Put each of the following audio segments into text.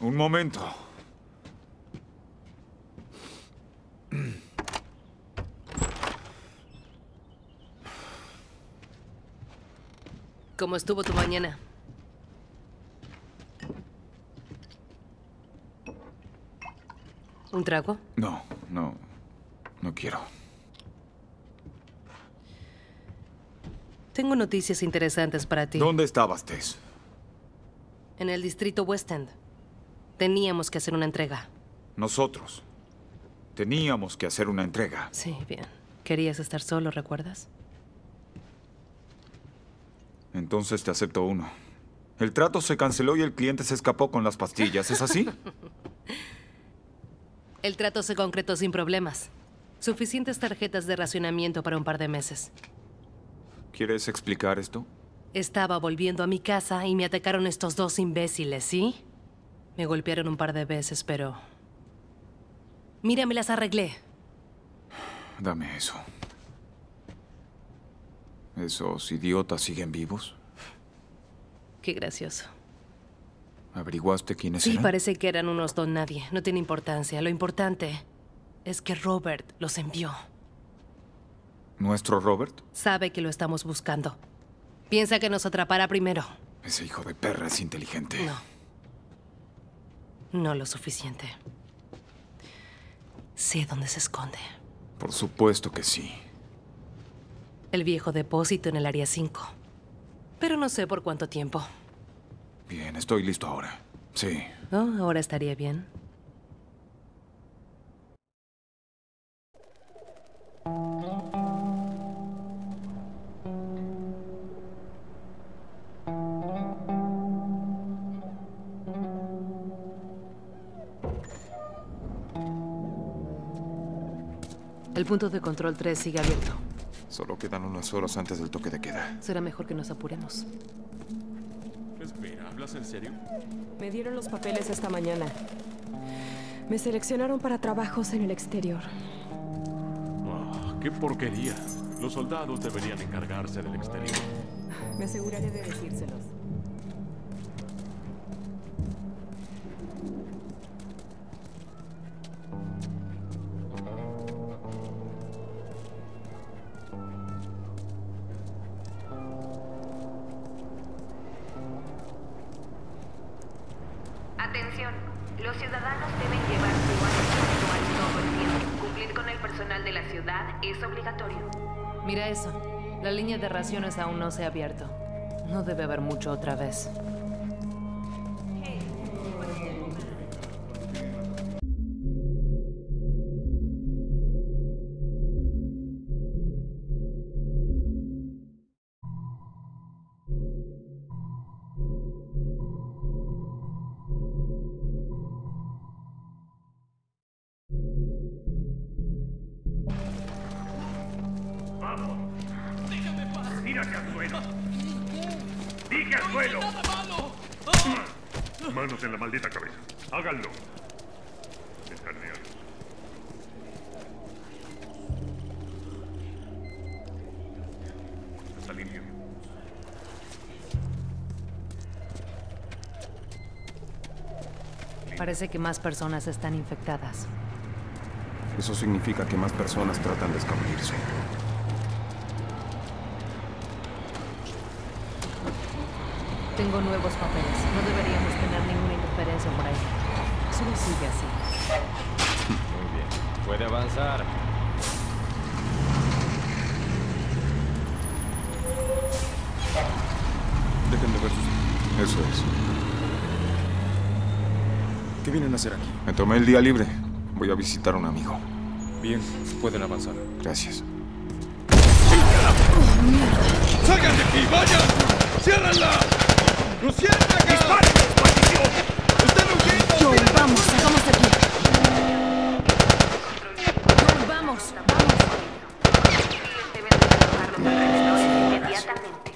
Un momento. ¿Cómo estuvo tu mañana? ¿Un trago? No quiero. Tengo noticias interesantes para ti. ¿Dónde estabas, Tess? En el distrito West End. Teníamos que hacer una entrega. Nosotros. Teníamos que hacer una entrega. Sí, bien. Querías estar solo, ¿recuerdas? Entonces te acepto uno. El trato se canceló y el cliente se escapó con las pastillas, ¿es así? El trato se concretó sin problemas. Suficientes tarjetas de racionamiento para un par de meses. ¿Quieres explicar esto? Estaba volviendo a mi casa y me atacaron estos dos imbéciles, ¿sí? Me golpearon un par de veces, pero... Mira, me las arreglé. Dame eso. ¿Esos idiotas siguen vivos? Qué gracioso. ¿Averiguaste quiénes Sí, eran? parece que eran unos don nadie. No tiene importancia. Lo importante es que Robert los envió. ¿Nuestro Robert? Sabe que lo estamos buscando. Piensa que nos atrapará primero. Ese hijo de perra es inteligente. No. No lo suficiente. Sé dónde se esconde. Por supuesto que sí. El viejo depósito en el área 5. Pero no sé por cuánto tiempo. Bien, estoy listo ahora. Sí. Oh, ahora estaría bien. El punto de control 3 sigue abierto. Solo quedan unas horas antes del toque de queda. Será mejor que nos apuremos. Espera, ¿hablas en serio? Me dieron los papeles esta mañana. Me seleccionaron para trabajos en el exterior. ¡Qué porquería! Los soldados deberían encargarse del exterior. Me aseguraré de decírselos. Atención, los ciudadanos deben llevar su guardia actual todo el tiempo. Cumplir con el personal de la ciudad es obligatorio. Mira eso. La línea de raciones aún no se ha abierto. No debe haber mucho otra vez. ¡Tírate al suelo! ¡Dije al suelo! Manos en la maldita cabeza. Háganlo. Escaneados. Está limpio. Parece que más personas están infectadas. Eso significa que más personas tratan de escabullirse. Tengo nuevos papeles. No deberíamos tener ninguna interferencia por ahí. Solo sigue así. Muy bien. Puede avanzar. Dejen de ver sus... Eso es. ¿Qué vienen a hacer aquí? Me tomé el día libre. Voy a visitar a un amigo. Bien, pueden avanzar. Gracias. ¡Salgan de aquí! ¡Vayan! ¡Ciérrenla! ¡No cierren acá! ¡Disparen, maldición! ¡Están huyendo! Joel, vamos, salgamos de aquí. Joel, vamos, vamos. Deben desalojar los alrededores inmediatamente.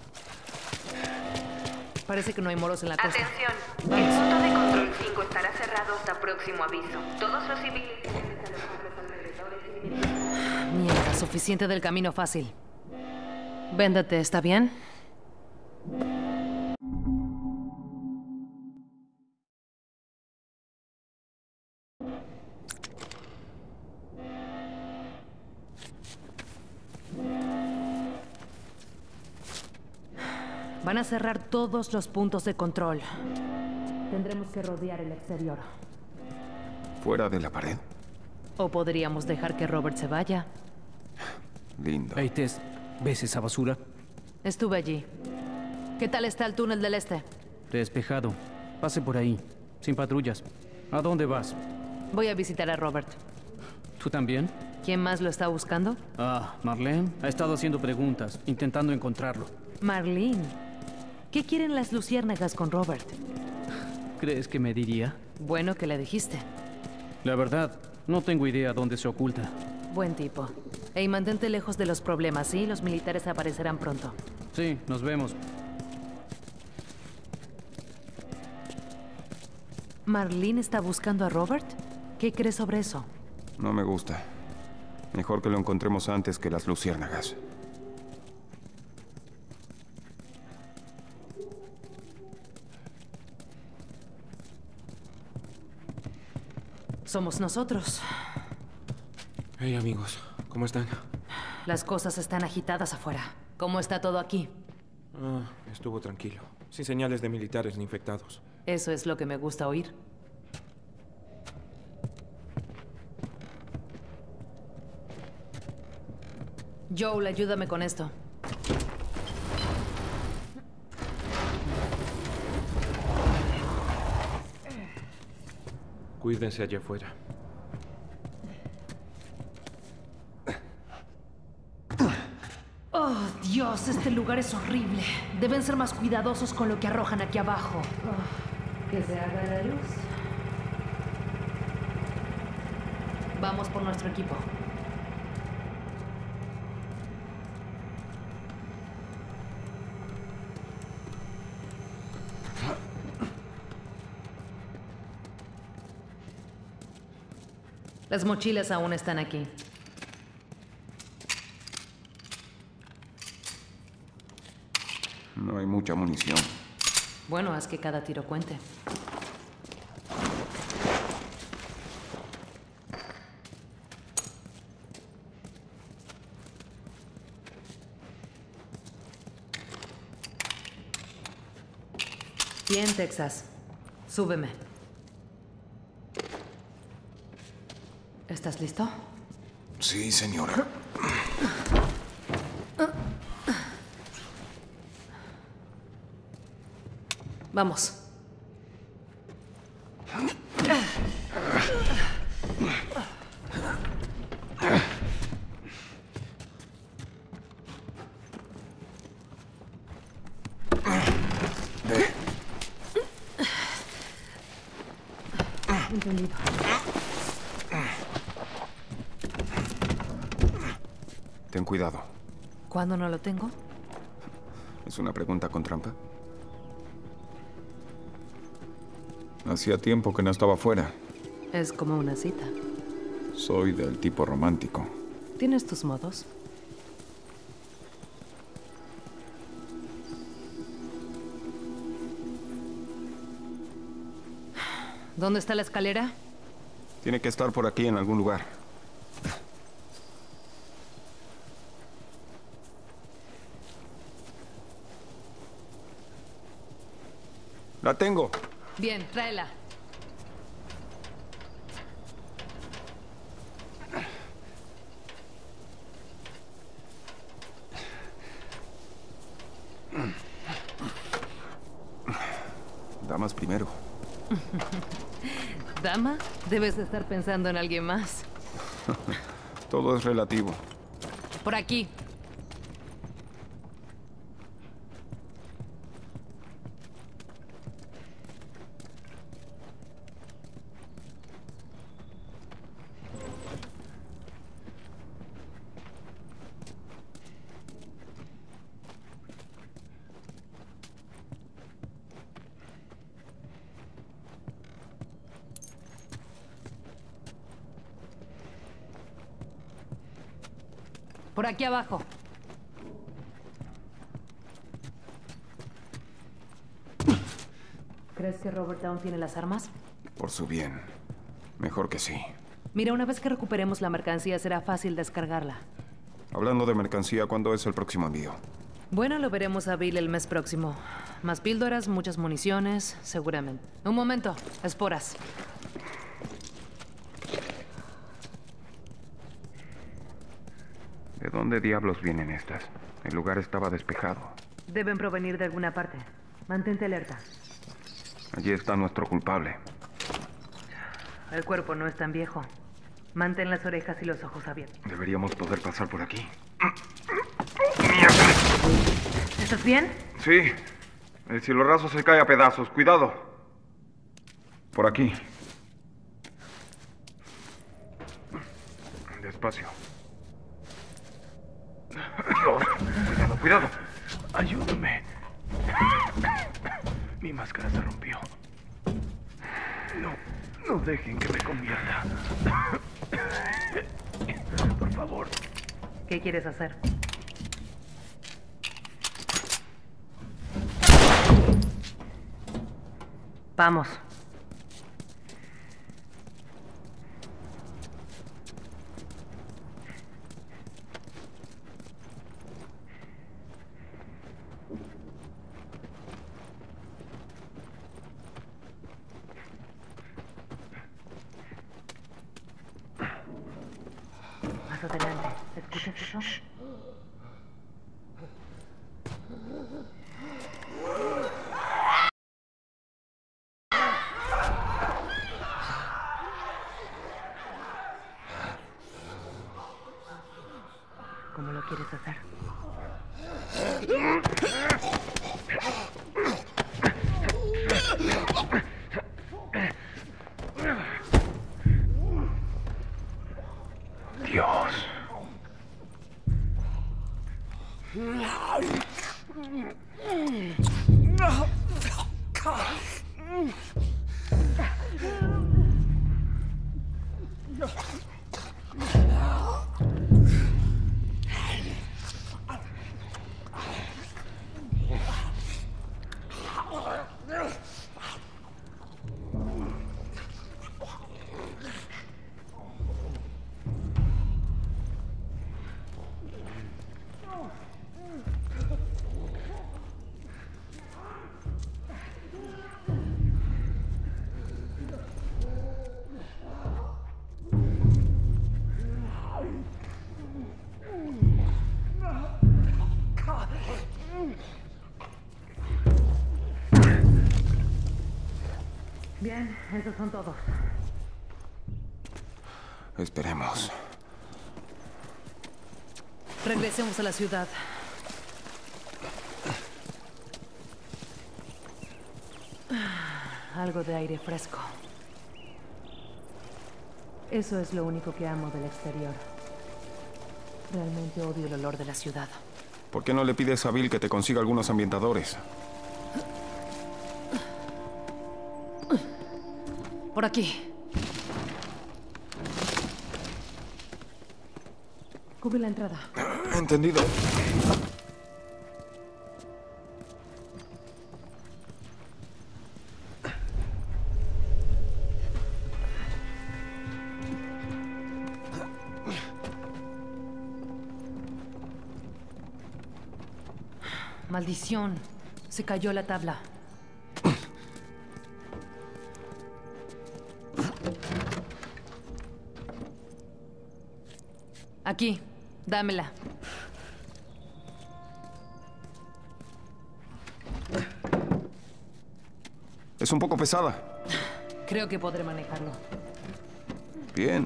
Parece que no hay moros en la costa. Atención, el punto de control 5 estará cerrado hasta próximo aviso. Todos los civiles deben desalojar los alrededores inmediatamente. Mierda, suficiente del camino fácil. Véndete, ¿está bien? Van a cerrar todos los puntos de control. Tendremos que rodear el exterior. ¿Fuera de la pared? O podríamos dejar que Robert se vaya. Lindo. Hey, Tess, ¿ves esa basura? Estuve allí. ¿Qué tal está el túnel del este? Despejado. Pase por ahí, sin patrullas. ¿A dónde vas? Voy a visitar a Robert. ¿Tú también? ¿Quién más lo está buscando? Ah, Marlene ha estado haciendo preguntas, intentando encontrarlo. Marlene. ¿Qué quieren las luciérnagas con Robert? ¿Crees que me diría? Bueno que le dijiste. La verdad, no tengo idea dónde se oculta. Buen tipo. Ey, mantente lejos de los problemas, ¿sí? Los militares aparecerán pronto. Sí, nos vemos. ¿Marlene está buscando a Robert? ¿Qué crees sobre eso? No me gusta. Mejor que lo encontremos antes que las luciérnagas. Somos nosotros. Hey, amigos. ¿Cómo están? Las cosas están agitadas afuera. ¿Cómo está todo aquí? Estuvo tranquilo. Sin señales de militares ni infectados. Eso es lo que me gusta oír. Joel, ayúdame con esto. Cuídense allá afuera. Oh, Dios, este lugar es horrible. Deben ser más cuidadosos con lo que arrojan aquí abajo. Que se haga la luz. Vamos por nuestro equipo. Las mochilas aún están aquí. No hay mucha munición. Bueno, haz que cada tiro cuente. Bien, Texas. Súbeme. ¿Estás listo? Sí, señora. Vamos. Entendido. Ten cuidado. ¿Cuándo no lo tengo? ¿Es una pregunta con trampa? Hacía tiempo que no estaba fuera. Es como una cita. Soy del tipo romántico. ¿Tienes tus modos? ¿Dónde está la escalera? Tiene que estar por aquí en algún lugar. ¡La tengo! Bien, tráela. Damas primero. ¿Dama? Debes de estar pensando en alguien más. Todo es relativo. Por aquí. Por aquí abajo. ¿Crees que Robert aún tiene las armas? Por su bien. Mejor que sí. Mira, una vez que recuperemos la mercancía será fácil descargarla. Hablando de mercancía, ¿cuándo es el próximo envío? Bueno, lo veremos a Bill el mes próximo. Más píldoras, muchas municiones, seguramente. Un momento, esporas. ¿De dónde diablos vienen estas? El lugar estaba despejado. Deben provenir de alguna parte. Mantente alerta. Allí está nuestro culpable. El cuerpo no es tan viejo. Mantén las orejas y los ojos abiertos. Deberíamos poder pasar por aquí. ¿Estás bien? Sí. El cielo raso se cae a pedazos. Cuidado. Por aquí. Despacio. Dios. Cuidado, cuidado. Ayúdame. Mi máscara se rompió. No dejen que me convierta. Por favor. ¿Qué quieres hacer? Vamos. Más adelante. ¿Escuchas eso? ¿Cómo lo quieres hacer? Dios. Bien, esos son todos. Esperemos. Regresemos a la ciudad. Algo de aire fresco. Eso es lo único que amo del exterior. Realmente odio el olor de la ciudad. ¿Por qué no le pides a Bill que te consiga algunos ambientadores? Por aquí. Cubre la entrada. Entendido. Maldición. Se cayó la tabla. Aquí. Dámela. Es un poco pesada. Creo que podré manejarlo. Bien.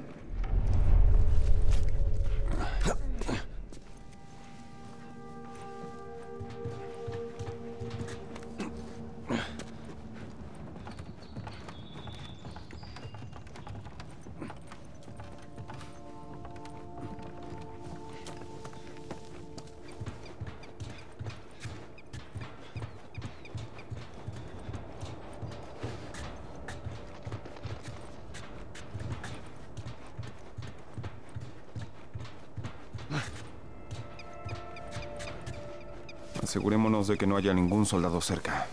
Asegurémonos de que no haya ningún soldado cerca.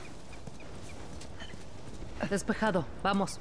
Despejado. Vamos.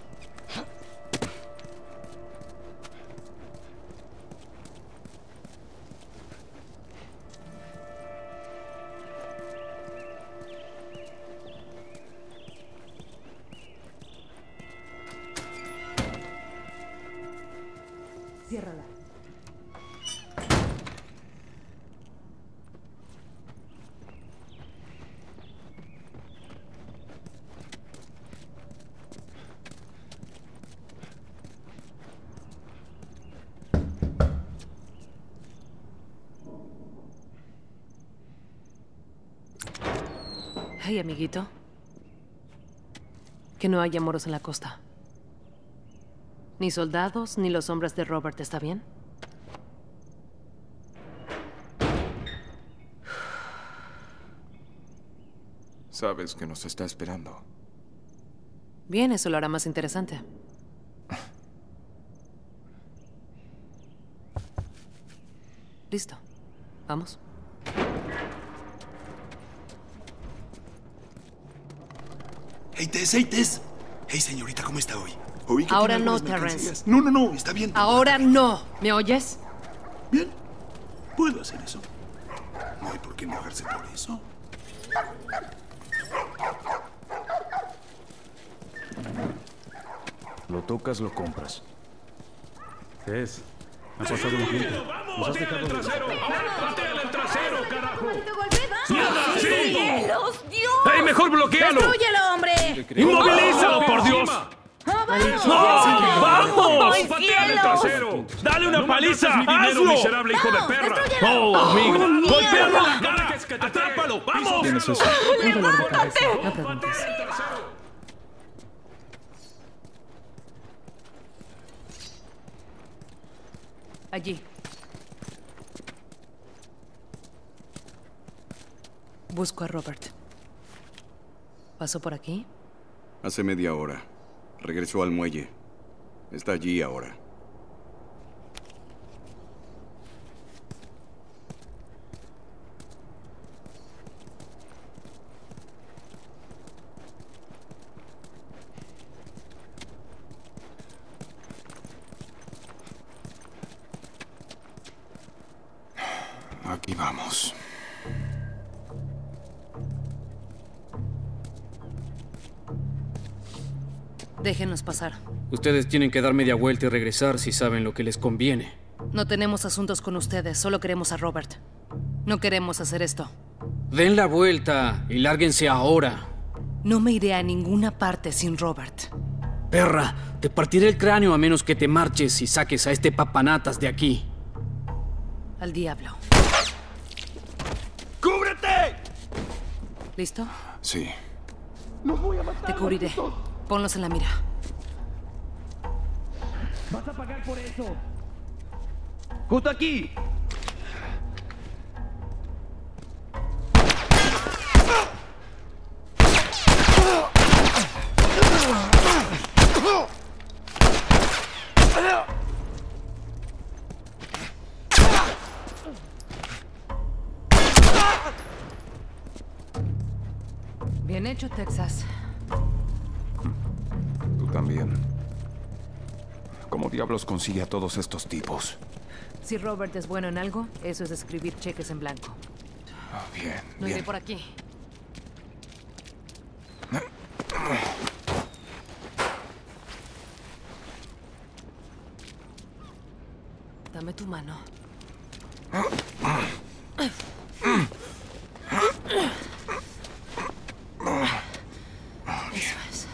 Hey, amiguito. Que no haya moros en la costa. Ni soldados, ni los hombres de Robert, ¿está bien? Sabes que nos está esperando. Bien, eso lo hará más interesante. Listo. Vamos. Hey, Tess, hey, Tess. Hey, señorita, ¿cómo está hoy? Oí que Ahora tiene no, algunas Terrence. mercancías. No, no, no, está bien. Ahora no. ¿Me oyes? Bien, puedo hacer eso. No hay por qué enojarse por eso. Lo tocas, lo compras. ¿Qué es? Ha pasado un tiempo. Nos has dejado de... ¡Pateale el trasero, carajo! ¡Mierda! ¡Sí! ¡Cielos, Dios! ¡Ey, mejor bloquealo! ¡Destrúyelo, hombre! ¡Inmovilízalo, por Dios! ¡Vamos! ¡Ay, ¡Pateale el cielos! trasero! ¡Dale una No paliza! maltrates mi dinero, ¡Hazlo! miserable hijo de perra! ¡Oh, amigo! ¡Golpéalo en la ¡Dale cara! que te ¡Atrápalo! ¡Vamos! ¿Tienes eso? Un dolor de cabeza. No preguntes. ¡Patea el trasero! Allí. Busco a Robert. ¿Pasó por aquí? Hace media hora. Regresó al muelle. Está allí ahora. Aquí vamos. Déjenos pasar. Ustedes tienen que dar media vuelta y regresar si saben lo que les conviene. No tenemos asuntos con ustedes, solo queremos a Robert. No queremos hacer esto. Den la vuelta y lárguense ahora. No me iré a ninguna parte sin Robert. Perra, te partiré el cráneo a menos que te marches y saques a este papanatas de aquí. Al diablo. ¡Cúbrete! ¿Listo? Sí. Te cubriré. Ponlos en la mira. ¡Vas a pagar por eso! ¡Justo aquí! Bien hecho, Texas. Tú también. ¿Cómo diablos consigue a todos estos tipos? Si Robert es bueno en algo, eso es escribir cheques en blanco. Bien, No bien. iré por aquí. Dame tu mano. Eso es.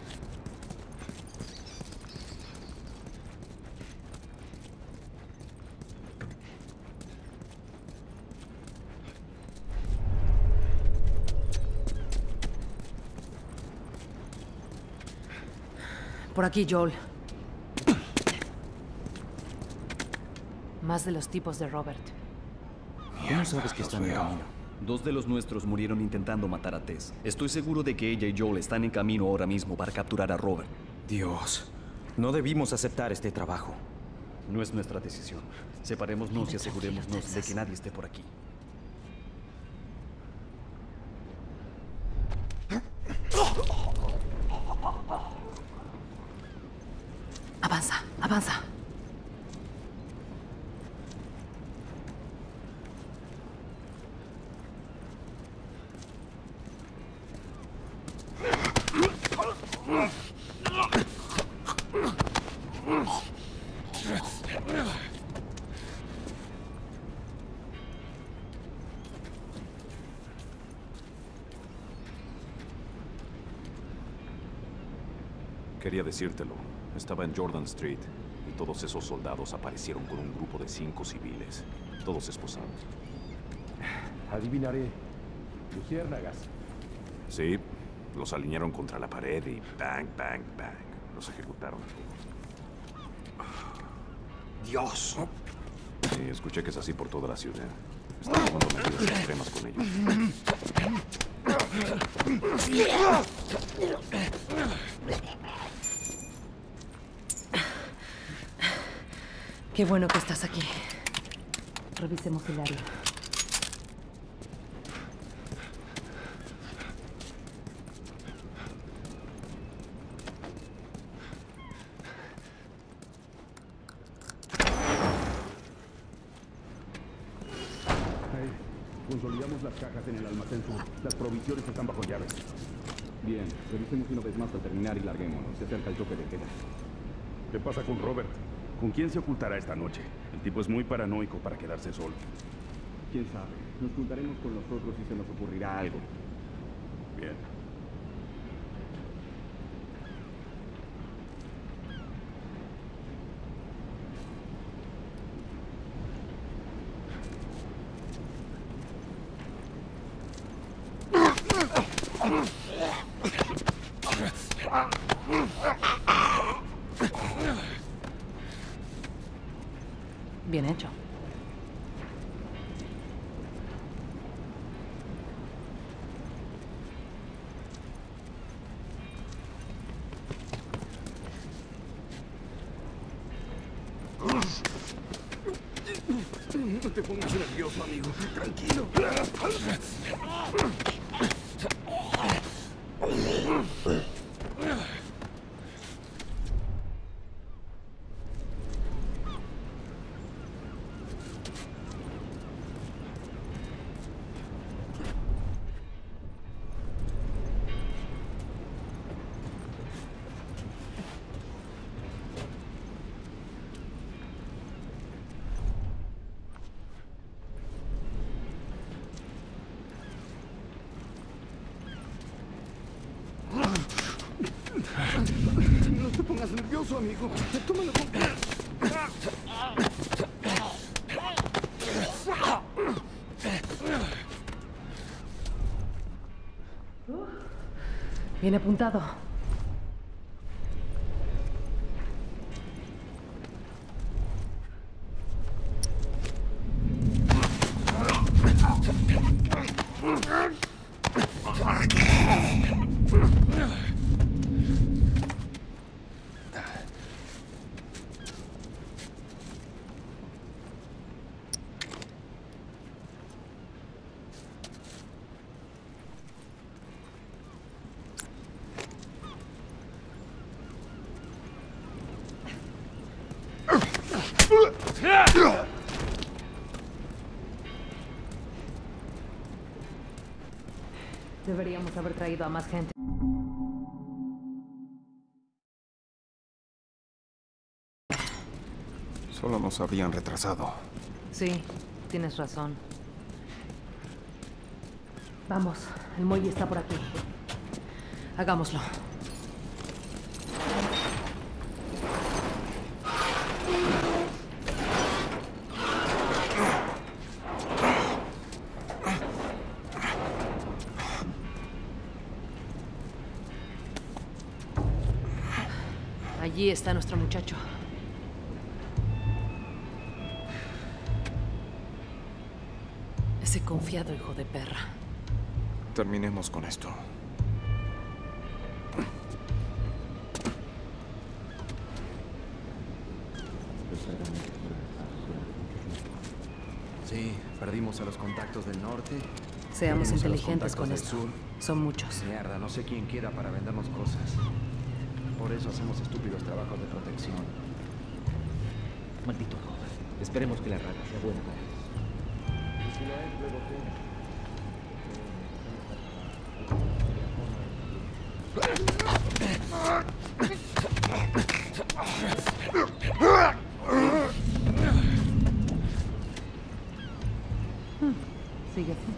Por aquí, Joel. Más de los tipos de Robert. ¿Cómo sabes que están en camino? 2 de los nuestros murieron intentando matar a Tess. Estoy seguro de que ella y Joel están en camino ahora mismo para capturar a Robert. Dios, no debimos aceptar este trabajo. No es nuestra decisión. Separémonos y asegurémonos de que nadie esté por aquí. Avanza, avanza. Quería decírtelo. Estaba en Jordan Street y todos esos soldados aparecieron con un grupo de 5 civiles, todos esposados. Adivinaré. Luciérnagas. Sí, los alinearon contra la pared y bang, bang, bang. Los ejecutaron. Dios. Sí, escuché que es así por toda la ciudad. Están tomando medidas extremas con ellos. Qué bueno que estás aquí. Revisemos el área. Consolidamos las cajas en el almacén sur. Las provisiones están bajo llave. Bien, revisemos una vez más al terminar y larguémonos. Se acerca el toque de queda. ¿Qué pasa con Robert? ¿Con quién se ocultará esta noche? El tipo es muy paranoico para quedarse solo. ¿Quién sabe? Nos juntaremos con los otros y se nos ocurrirá algo. Bien. Bien hecho. No te pongas nervioso, amigo. Tranquilo. No te pongas nervioso, amigo. Tómalo con calma. Bien apuntado. Deberíamos haber traído a más gente. Solo nos habrían retrasado. Sí, tienes razón. Vamos, el muelle está por aquí. Hagámoslo. Allí está nuestro muchacho. Ese confiado hijo de perra. Terminemos con esto. Sí, perdimos a los contactos del norte. Seamos inteligentes con esto. Son muchos. Mierda, no sé quién queda para vendernos cosas. Por eso hacemos estúpidos trabajos de protección. Maldito Robert. Esperemos que la rata sea buena. Y si lo es, luego qué. Sigue así.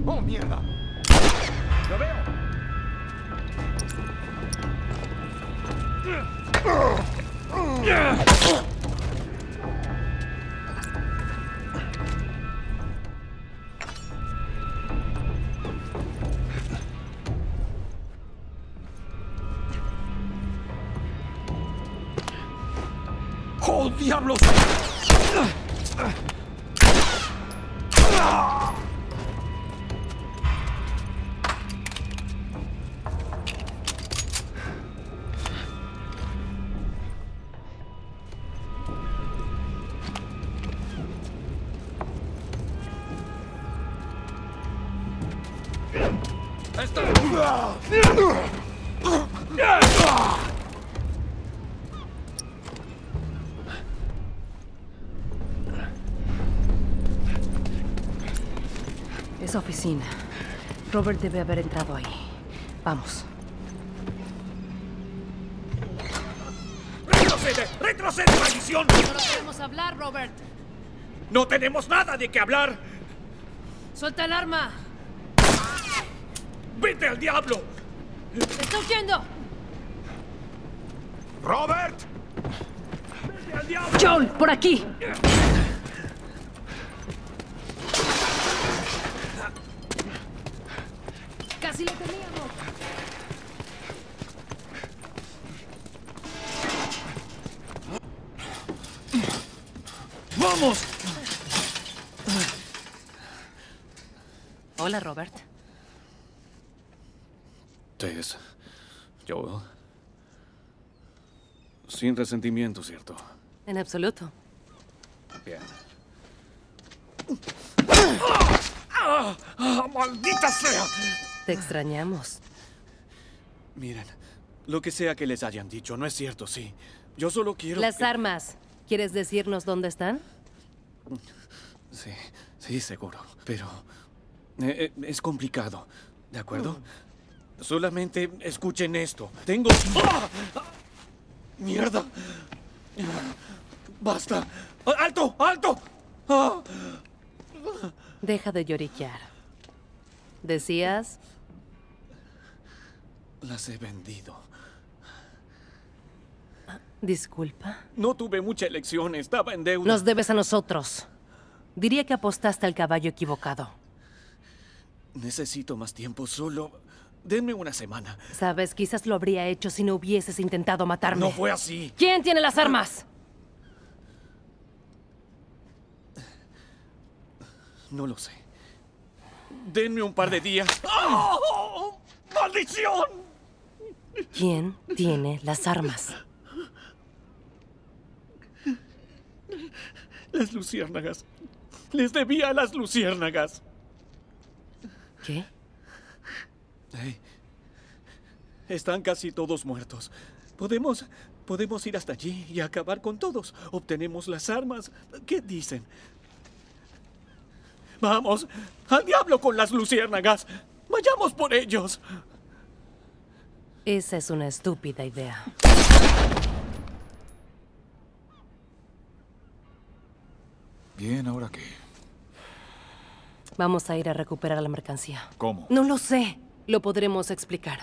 ¡Oh, mierda! ¡Lo veo! ¡Oh, diablos! Esa oficina. Robert debe haber entrado ahí. Vamos. ¡Retrocede! ¡Retrocede, maldición! No podemos hablar, Robert. ¡No tenemos nada de qué hablar! ¡Suelta el arma! ¡Vete al diablo! ¡Te está huyendo! ¡Robert! ¡Vete al diablo! ¡Joel, por aquí! ¡Casi lo teníamos! ¡Vamos! Hola, Robert. Tess, Joel. Sin resentimiento, ¿cierto? En absoluto. Bien. ¡Maldita sea! Te extrañamos. Miren, lo que sea que les hayan dicho, no es cierto, sí. Yo solo quiero... Las armas. ¿Quieres decirnos dónde están? Sí, sí, seguro. Pero es complicado, ¿de acuerdo? Solamente escuchen esto. Tengo... ¡Ah! ¡Mierda! ¡Basta! ¡Alto! ¡Alto! ¡Ah! Deja de lloriquear. ¿Decías? Las he vendido. Disculpa. No tuve mucha elección, estaba en deuda. Nos debes a nosotros. Diría que apostaste al caballo equivocado. Necesito más tiempo, solo... Denme una semana. Sabes, quizás lo habría hecho si no hubieses intentado matarme. No fue así. ¿Quién tiene las armas? No lo sé. Denme un par de días. ¡Oh! ¡Maldición! ¿Quién tiene las armas? Las luciérnagas. Les debía a las luciérnagas. ¿Qué? Hey, están casi todos muertos. Podemos ir hasta allí y acabar con todos. Obtenemos las armas. ¿Qué dicen? Vamos, al diablo con las luciérnagas. Vayamos por ellos. Esa es una estúpida idea. Bien, ¿ahora qué? Vamos a ir a recuperar la mercancía. ¿Cómo? No lo sé. Lo podremos explicar.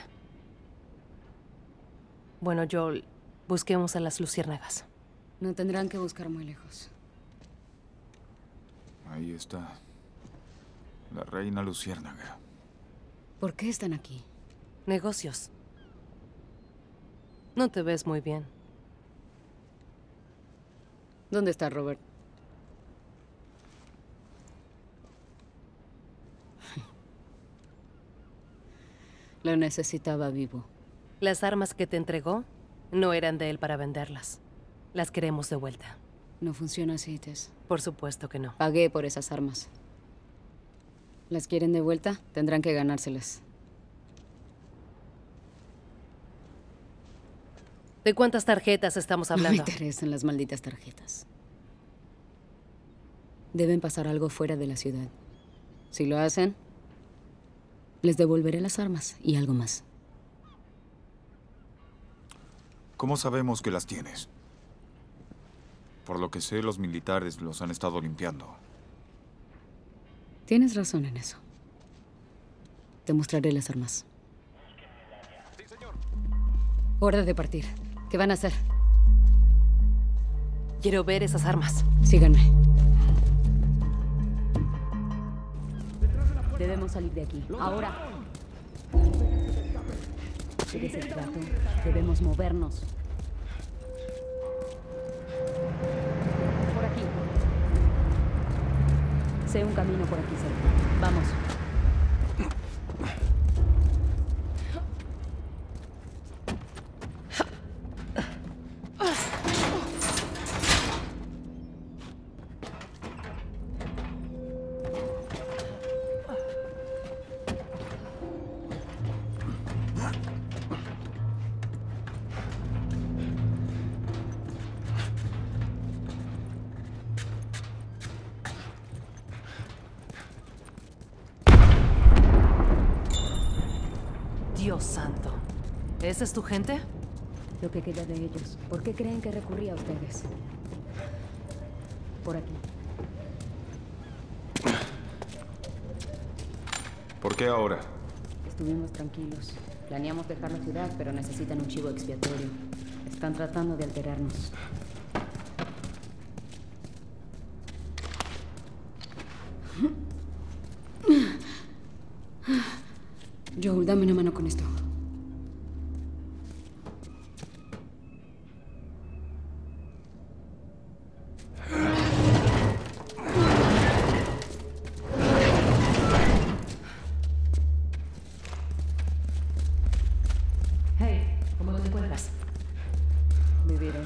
Bueno, Joel, busquemos a las luciérnagas. No tendrán que buscar muy lejos. Ahí está. La reina luciérnaga. ¿Por qué están aquí? Negocios. No te ves muy bien. ¿Dónde está Robert? Lo necesitaba vivo. Las armas que te entregó no eran de él para venderlas. Las queremos de vuelta. No funciona así, Tess. Por supuesto que no. Pagué por esas armas. ¿Las quieren de vuelta? Tendrán que ganárselas. ¿De cuántas tarjetas estamos hablando? No me interesan las malditas tarjetas. Deben pasar algo fuera de la ciudad. Si lo hacen, les devolveré las armas y algo más. ¿Cómo sabemos que las tienes? Por lo que sé, los militares los han estado limpiando. Tienes razón en eso. Te mostraré las armas. Hora de partir. ¿Qué van a hacer? Quiero ver esas armas. Síganme. Debemos salir de aquí. Ahora. ¿Qué es el trato? Debemos movernos. Por aquí. Sé un camino por aquí cerca. Vamos. Dios santo. ¿Esa es tu gente? Lo que queda de ellos. ¿Por qué creen que recurrí a ustedes? Por aquí. ¿Por qué ahora? Estuvimos tranquilos. Planeamos dejar la ciudad, pero necesitan un chivo expiatorio. Están tratando de alterarnos. Joel, dame una mano con esto. Hey, ¿cómo te encuentras? Viviré.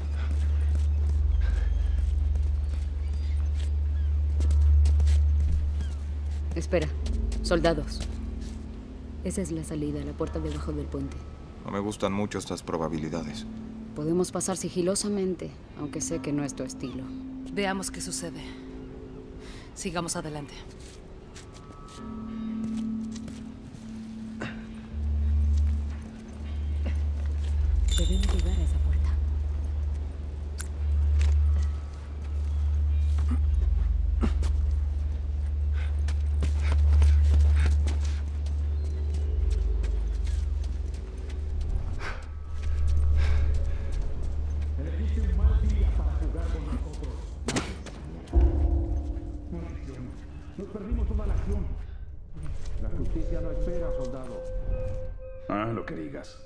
Espera, soldados. Esa es la salida, la puerta debajo del puente. No me gustan mucho estas probabilidades. Podemos pasar sigilosamente, aunque sé que no es tu estilo. Veamos qué sucede. Sigamos adelante. Debemos llegar a esa puerta. Elegiste un mal día para jugar con nosotros. Nos perdimos toda la acción. La justicia no espera, soldado. Ah, lo que digas.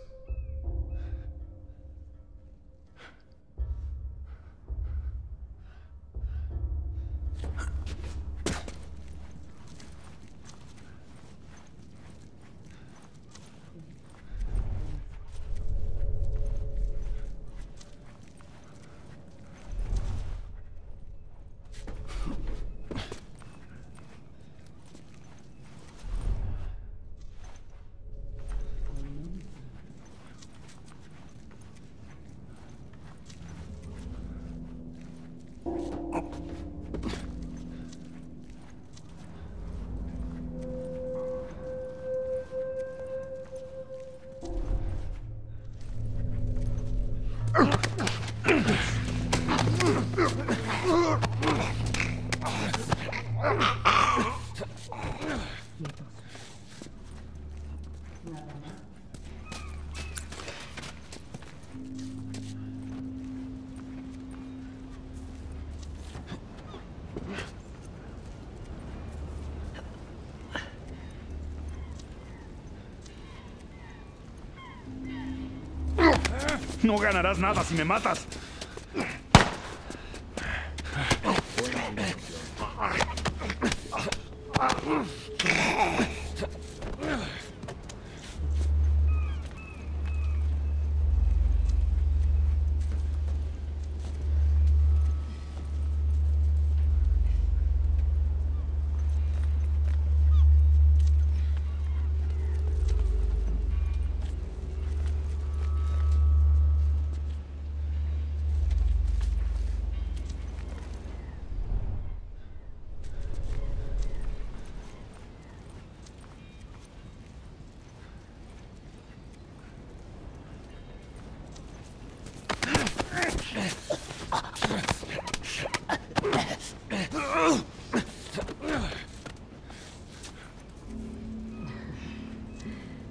No ganarás nada si me matas.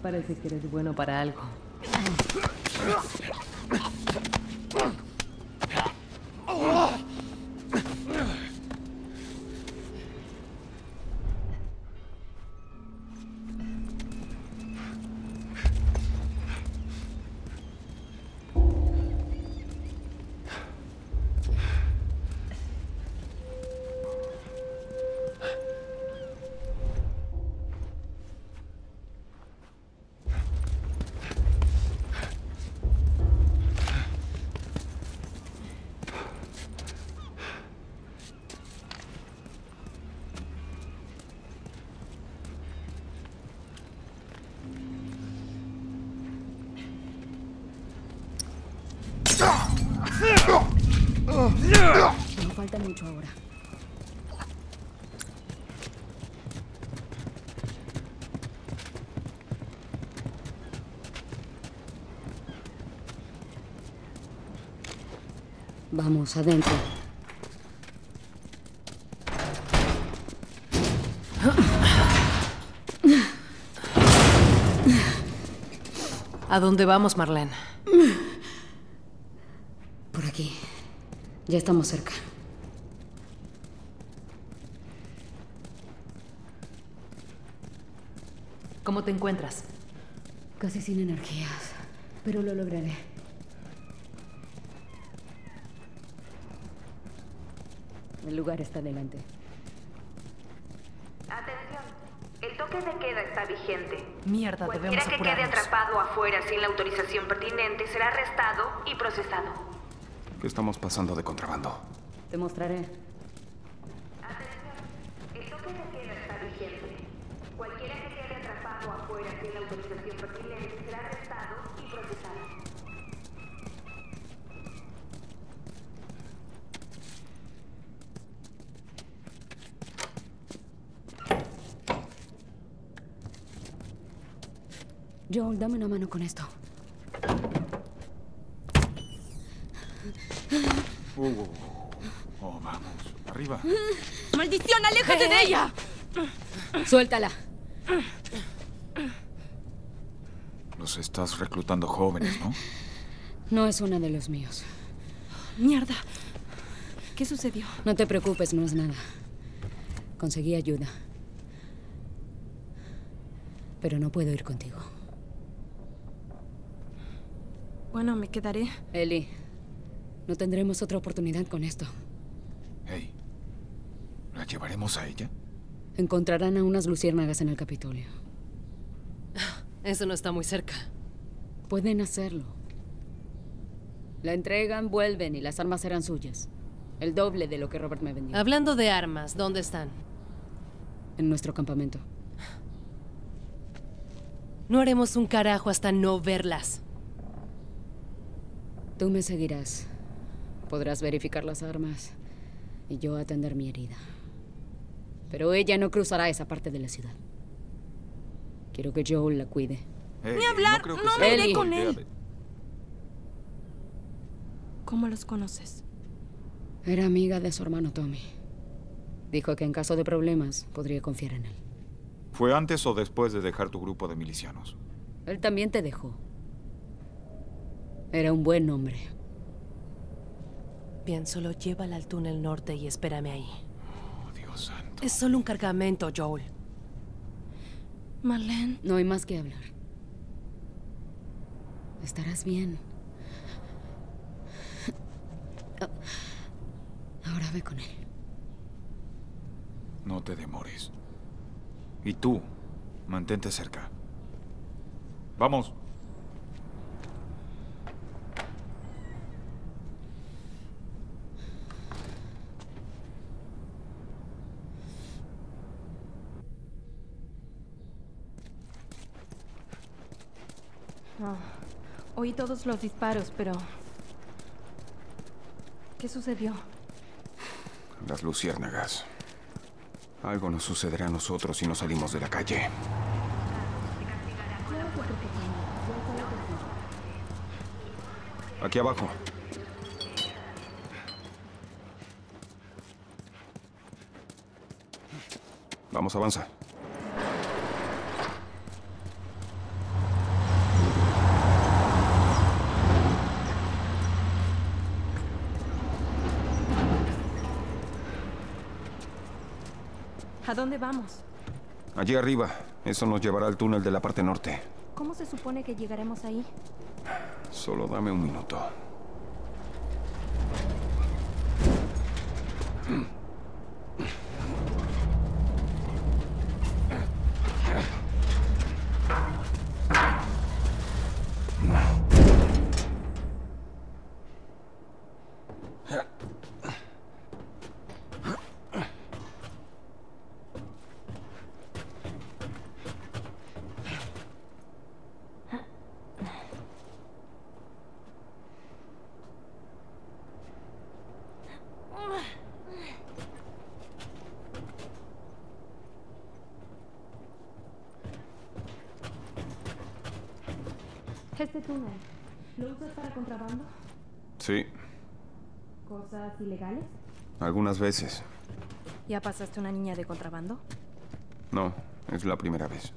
Parece que eres bueno para algo. No falta mucho ahora. Vamos, adentro. ¿A dónde vamos, Marlene? Por aquí. Ya estamos cerca. ¿Cómo te encuentras? Casi sin energías, pero lo lograré. El lugar está delante. Atención, el toque de queda está vigente. Mierda, debemos Cualquiera que quede apurarnos. atrapado afuera sin la autorización pertinente será arrestado y procesado. ¿Qué estamos pasando de contrabando? Te mostraré. Atención, el toque de queda está vigente. Cualquiera que quede atrapado afuera sin la autorización pertinente será arrestado y procesado. Joel, dame una mano con esto. Oh, vamos. Arriba. ¡Maldición, aléjate de ella! Suéltala. Los estás reclutando jóvenes, ¿no? No es una de los míos. Mierda. ¿Qué sucedió? No te preocupes, no es nada. Conseguí ayuda. Pero no puedo ir contigo. Bueno, me quedaré. Ellie, no tendremos otra oportunidad con esto. Hey, ¿la llevaremos a ella? Encontrarán a unas luciérnagas en el Capitolio. Eso no está muy cerca. Pueden hacerlo. La entregan, vuelven y las armas serán suyas. El doble de lo que Robert me vendió. Hablando de armas, ¿dónde están? En nuestro campamento. No haremos un carajo hasta no verlas. Tú me seguirás. Podrás verificar las armas y yo atender mi herida. Pero ella no cruzará esa parte de la ciudad. Quiero que Joel la cuide. Ni hablar, no me iré con él. ¿Cómo los conoces? Era amiga de su hermano Tommy. Dijo que en caso de problemas podría confiar en él. ¿Fue antes o después de dejar tu grupo de milicianos? Él también te dejó. Era un buen hombre. Bien, solo llévala al túnel norte y espérame ahí. Oh, Dios santo. Es solo un cargamento, Joel. Marlene. No hay más que hablar. Estarás bien. Ahora ve con él. No te demores. Y tú, mantente cerca. Vamos. Oí todos los disparos, pero... ¿qué sucedió? Las luciérnagas. Algo nos sucederá a nosotros si no salimos de la calle. Aquí abajo. Vamos, avanza. ¿A dónde vamos? Allí arriba. Eso nos llevará al túnel de la parte norte. ¿Cómo se supone que llegaremos ahí? Solo dame un minuto. Este túnel, ¿lo usas para contrabando? Sí, ¿Cosas ilegales? algunas veces. ¿Ya pasaste una niña de contrabando? No, es la primera vez.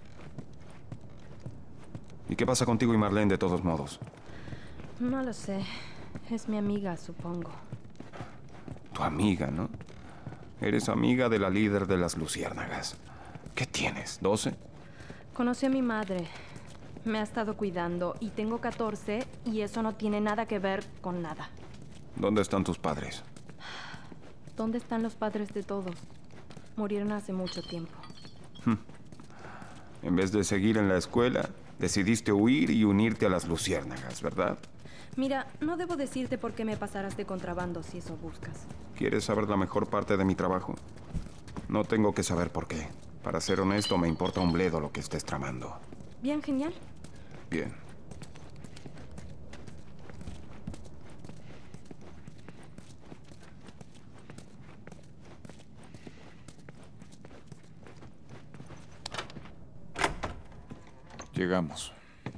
¿Y qué pasa contigo y Marlene de todos modos? No lo sé. Es mi amiga, supongo. Tu amiga, ¿no? Eres amiga de la líder de las luciérnagas. ¿Qué tienes? ¿12? Conocí a mi madre. Me ha estado cuidando y tengo 14 y eso no tiene nada que ver con nada. ¿Dónde están tus padres? ¿Dónde están los padres de todos? Murieron hace mucho tiempo. En vez de seguir en la escuela, decidiste huir y unirte a las luciérnagas, ¿verdad? Mira, no debo decirte por qué me pasarás de contrabando si eso buscas. ¿Quieres saber la mejor parte de mi trabajo? No tengo que saber por qué. Para ser honesto, me importa un bledo lo que estés tramando. Bien, genial. Bien. Llegamos.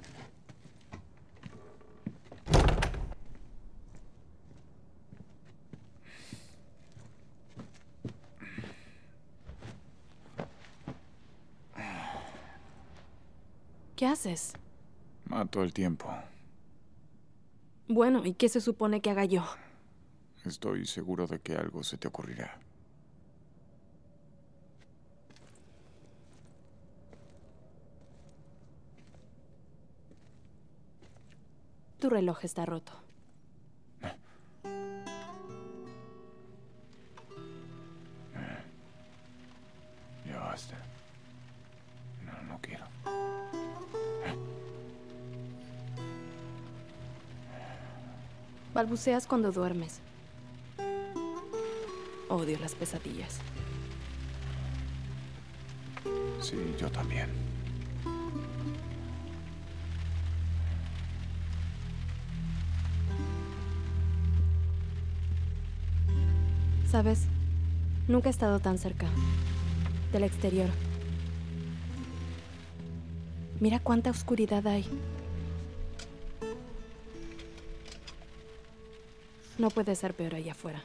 ¿Qué haces? Mato el tiempo. Bueno, ¿y qué se supone que haga yo? Estoy seguro de que algo se te ocurrirá. Tu reloj está roto. Ya basta. No quiero. Balbuceas cuando duermes. Odio las pesadillas. Sí, yo también. ¿Sabes? Nunca he estado tan cerca del exterior. Mira cuánta oscuridad hay. No puede ser peor allá afuera.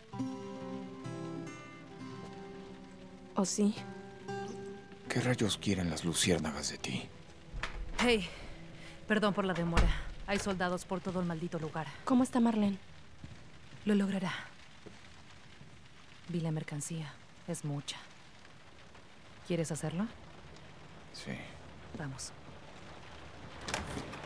¿O sí? ¿Qué rayos quieren las luciérnagas de ti? Hey, perdón por la demora. Hay soldados por todo el maldito lugar. ¿Cómo está Marlene? Lo logrará. Vi la mercancía. Es mucha. ¿Quieres hacerlo? Sí. Vamos.